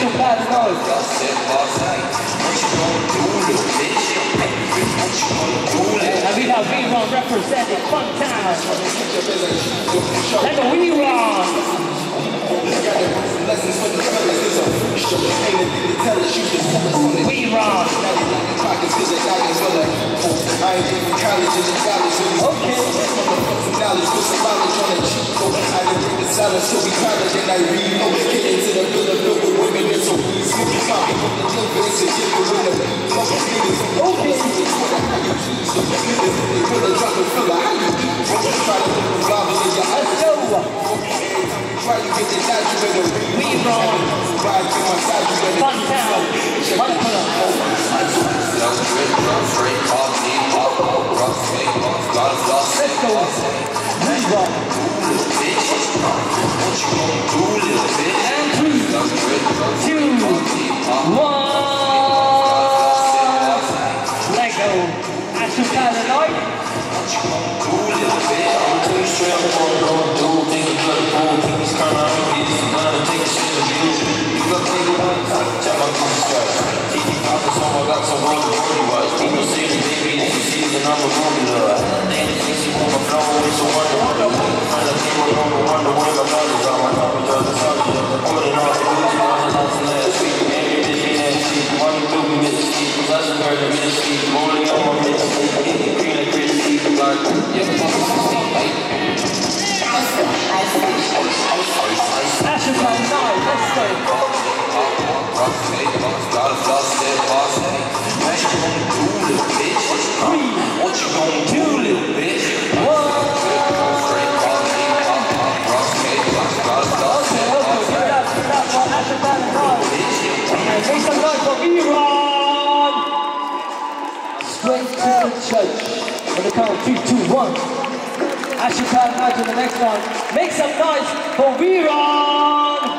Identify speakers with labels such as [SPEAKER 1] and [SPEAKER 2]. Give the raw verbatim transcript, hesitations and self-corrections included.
[SPEAKER 1] Ashu bad noise. And we have Vron representing Fun Town. And the Vron. Vron. Okay. Let's go. Vron. Fun Town. One pull-up. Let's go. Vron. And three, two, one. Let go. Ashu Paranoid. Ashu Paranoid, let's go. Three, what you gonna do, little bitch? One. Okay, okay, give it up, give it up for Ashu Paranoid. And make some noise for Vron. Straight to the church. On the count, three, two, one. Ashu Paranoid to the next one. Make some noise for Vron.